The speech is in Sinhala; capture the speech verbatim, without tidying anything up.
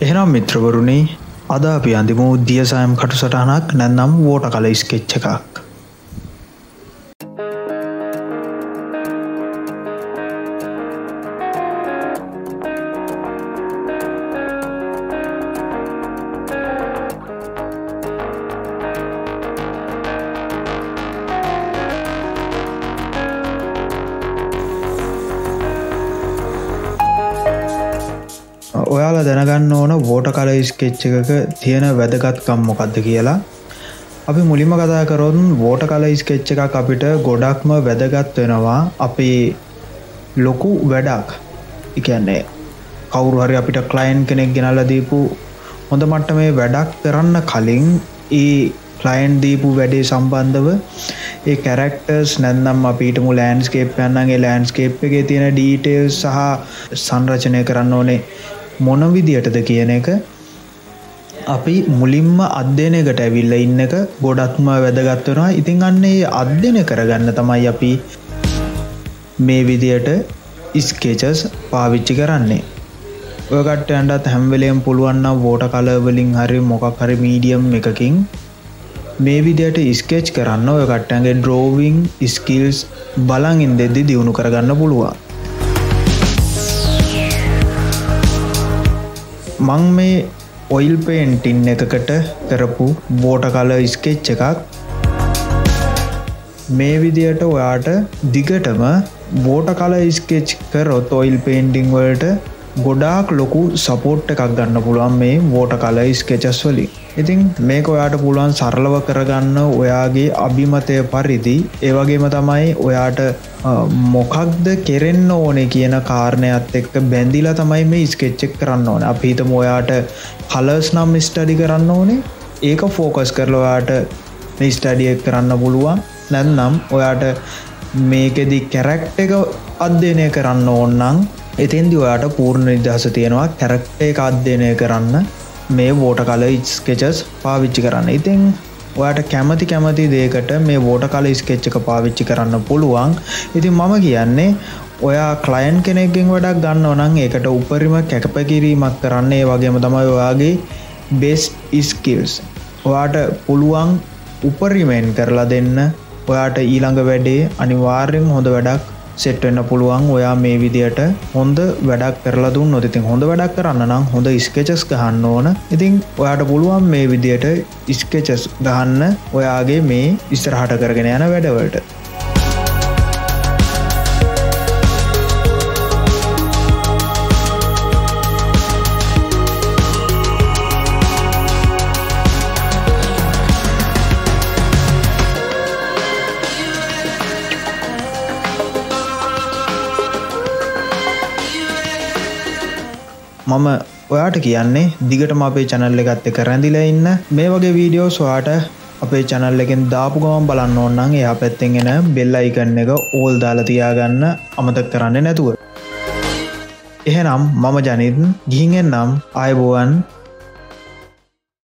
එහෙනම් මිත්‍රවරුනි අද අපි අඳිමු දියසයම් කටුසටහනක් නැත්නම් වෝටර් කලර් ස්කෙච් එකක්. ඔයාලා දැනගන්න ඕන වෝටර් කලර් ස්කෙච් එකක තියෙන වැදගත්කම් මොකක්ද කියලා. අපි මුලින්ම කතා කරොත් වෝටර් කලර් ස්කෙච් එකක් අපිට ගොඩක්ම වැදගත් වෙනවා අපේ ලොකු වැඩක්. ඒ කියන්නේ කවුරු හරි අපිට ක්ලයන්ට් කෙනෙක් ගෙනල්ලා දීපු හොඳ මට්ටමේ වැඩක් කරන්න කලින් ඒ ක්ලයන්ට් දීපු වැඩේ සම්බන්ධව ඒ කැරක්ටර්ස් නැත්නම් අපි හිතමු ලෑන්ඩ්ස්කේප් එකක් නම් ඒ ලෑන්ඩ්ස්කේප් එකේ තියෙන ඩීටේල්ස් සහ සංරචනය කරන්න ඕනේ මොන විදියටද කියන එක අපි මුලින්ම අධ්‍යයනයකට ඇවිල්ලා ඉන්න එක ගොඩක්ම වැදගත් වෙනවා. ඉතින් අන්න ඒ අධ්‍යයනය කරගන්න තමයි අපි මේ විදියට ස්කෙචස් පාවිච්චි කරන්නේ. ඔය කට්ටියන්ටත් හැම වෙලේම පුළුවන් නම් වෝටර් කලර් වලින් හරි මොකක් හරි මීඩියම් එකකින් මේ විදියට ස්කෙච් කරන්න ඔය කට්ටියන්ගේ ඩ්‍රෝවිං ස්කිල්ස් බලන් ඉඳෙද්දි දියුණු කරගන්න පුළුවන්. මං මේ ඔයිල් පේන්ටින් එකකට කරපු වෝටර් කලර් ස්කෙච් එකක් මේ විදියට ඔයාට දිගටම වෝටර් කලර් ස්කෙච් කරොත් ඔයිල් පේන්ටින් වලට ගොඩාක් ලොකු සපෝට් එකක් ගන්න පුළුවන් මේ වෝටර් කලර් ස්කෙචස් වලින්. ඉතින් මේක ඔයාට පුළුවන් සරලව කරගන්න ඔයාගේ අභිමතය පරිදි. ඒ වගේම තමයි ඔයාට මොකක්ද කෙරෙන්න ඕනේ කියන කාරණයක් එක්ක බැඳිලා තමයි මේ ස්කෙච් එක කරන්න ඕනේ. අපි හිතමු ඔයාට කලර්ස් නම් ස්ටඩි කරන්න ඕනේ. ඒක ફોකස් කරලා ඔයාට මේ ස්ටඩි එක කරන්න පුළුවන්. නැත්නම් ඔයාට මේකෙදි කැරක්ටර් එක අධ්‍යයනය කරන්න ඕන නම් එතෙන්දී ඔයාට පූර්ණ නිදහස තියෙනවා කැරක්ටර් එක අධ්‍යයනය කරන්න මේ වෝටර් කලර් ස්කෙචස් පාවිච්චි කරන්න. ඉතින් ඔයාට කැමති කැමති දෙයකට මේ වෝටර් කලර් ස්කෙච් එක පාවිච්චි කරන්න පුළුවන්. ඉතින් මම කියන්නේ ඔයා ක්ලයන්ට් කෙනෙක්ගෙන් වැඩක් ගන්නව නම් ඒකට උපරිම කැපකිරීමක් කරන්න. ඒ වගේම තමයි ඔයාගේ බෙස්ට් ස්කිල්ස් ඔයාට පුළුවන් උපරිමයෙන් කරලා දෙන්න. ඔයාට ඊළඟ වැඩේ අනිවාර්යෙන් හොඳ වැඩක් සෙට් වෙන්න පුළුවන්. ඔයා මේ විදියට හොඳ වැඩක් කරලා දුන්නොත් ඉතින් හොඳ වැඩක් කරන්න නම් හොඳ ස්කෙචස් ගහන්න ඕන. ඉතින් ඔයාට පුළුවන් මේ විදියට ස්කෙචස් ගහන්න ඔයාගේ මේ ඉස්සරහට කරගෙන යන වැඩවලට. මම ඔයාට කියන්නේ දිගටම අපේ channel එකත් එක්ක රැඳිලා ඉන්න. මේ වගේ වීඩියෝස් ඔයාට අපේ channel එකෙන් දාපු ගමන් බලන්න ඕන නම් එහා පැත්තෙන් එන bell icon එක all දාලා තියාගන්න අමතක කරන්නේ නැතුව. එහෙනම් මම ජනිත් ගිහින් එන්නම්. ආයුබෝවන්.